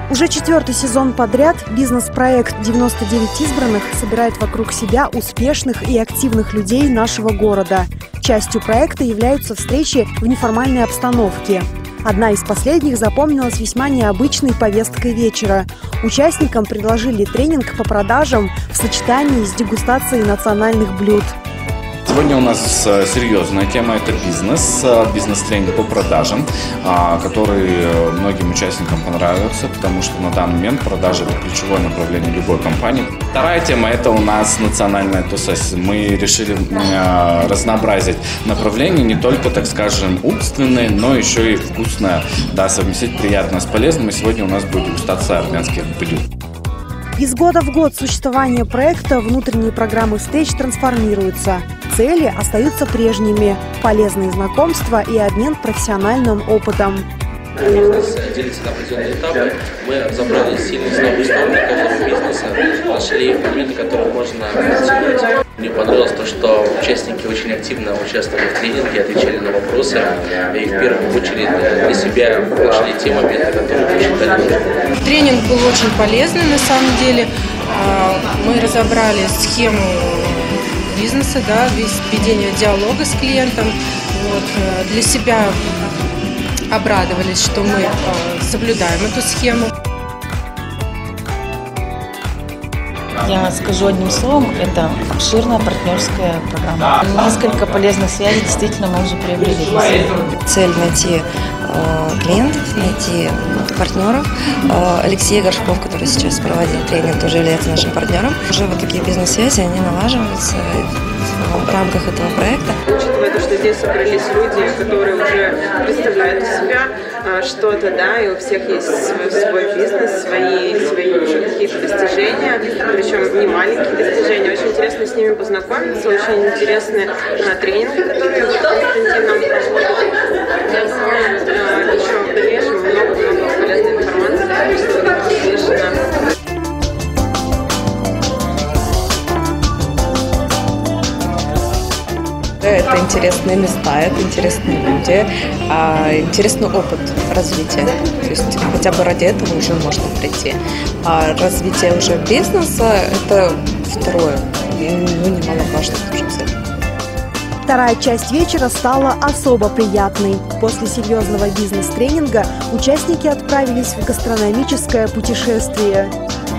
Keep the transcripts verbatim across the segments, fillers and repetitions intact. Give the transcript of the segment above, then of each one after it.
Уже четвертый сезон подряд бизнес-проект «девяносто девять избранных» собирает вокруг себя успешных и активных людей нашего города. Частью проекта являются встречи в неформальной обстановке. Одна из последних запомнилась весьма необычной повесткой вечера. Участникам предложили тренинг по продажам в сочетании с дегустацией национальных блюд. Сегодня у нас серьезная тема – это бизнес, бизнес-тренинг по продажам, который многим участникам понравился, потому что на данный момент продажи – это ключевое направление любой компании. Вторая тема – это у нас национальная тусовка. Мы решили разнообразить направления, не только, так скажем, умственные, но еще и вкусное, да, совместить приятное с полезным. И сегодня у нас будет дегустация армянских блюд. Из года в год существования проекта внутренние программы встреч трансформируются. Цели остаются прежними – полезные знакомства и обмен профессиональным опытом. Бизнес делится на определенные этапы. Мы разобрали сильные и слабые стороны каждого бизнеса, нашли моменты, которые можно оценить. Мне понравилось то, что участники очень активно участвовали в тренинге, отвечали на вопросы и в первую очередь для себя нашли те моменты, которые посчитали нужными. Тренинг был очень полезный на самом деле. Мы разобрали схему бизнеса, да, ведения диалога с клиентом. Вот. Для себя обрадовались, что мы соблюдаем эту схему. Я скажу одним словом, это обширная партнерская программа. Несколько полезных связей действительно мы уже приобрели. Цель найти э, клиентов, найти партнеров. Э, Алексей Горшков, который сейчас проводит тренинг, тоже является нашим партнером. Уже вот такие бизнес-связи, они налаживаются в рамках этого проекта. Учитывая то, что здесь собрались люди, которые уже представляют из себя что-то, да, и у всех есть свой, свой бизнес, свои, свои какие-то достижения, причем не маленькие достижения. Очень интересно с ними познакомиться, очень интересны а, тренинги, которые Константин нам проводит. Я думаю, а, еще в дальнейшем много-много полезной информации, что будет услышано. Это интересные места, это интересные люди, а, интересный опыт развития. То есть хотя бы ради этого уже можно прийти. А развитие уже бизнеса – это второе, ну, немаловажно тоже цель. Вторая часть вечера стала особо приятной. После серьезного бизнес-тренинга участники отправились в гастрономическое путешествие.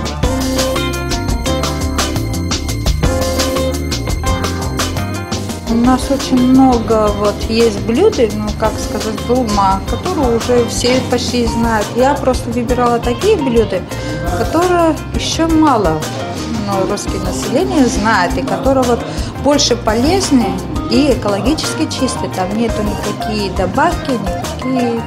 У нас очень много вот есть блюд, ну как сказать, дома, которые уже все почти знают. Я просто выбирала такие блюда, которые еще мало, но русское население знает, и которые вот больше полезны и экологически чистые. Там нету никакие добавки, никакие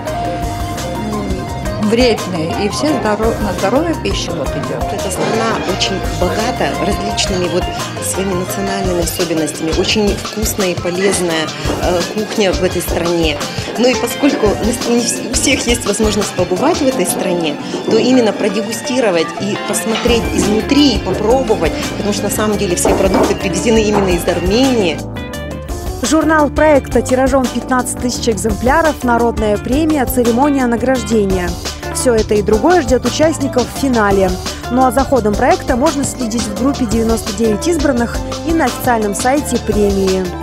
вредные, и все здоров... на здоровье пища вот идет. Эта страна очень богата различными вот своими национальными особенностями, очень вкусная и полезная э, кухня в этой стране. Ну и поскольку не у всех есть возможность побывать в этой стране, то именно продегустировать и посмотреть изнутри, и попробовать, потому что на самом деле все продукты привезены именно из Армении. Журнал проекта тиражом пятнадцать тысяч экземпляров, народная премия, церемония награждения. Все это и другое ждет участников в финале. Ну а за ходом проекта можно следить в группе девяносто девять избранных и на официальном сайте премии.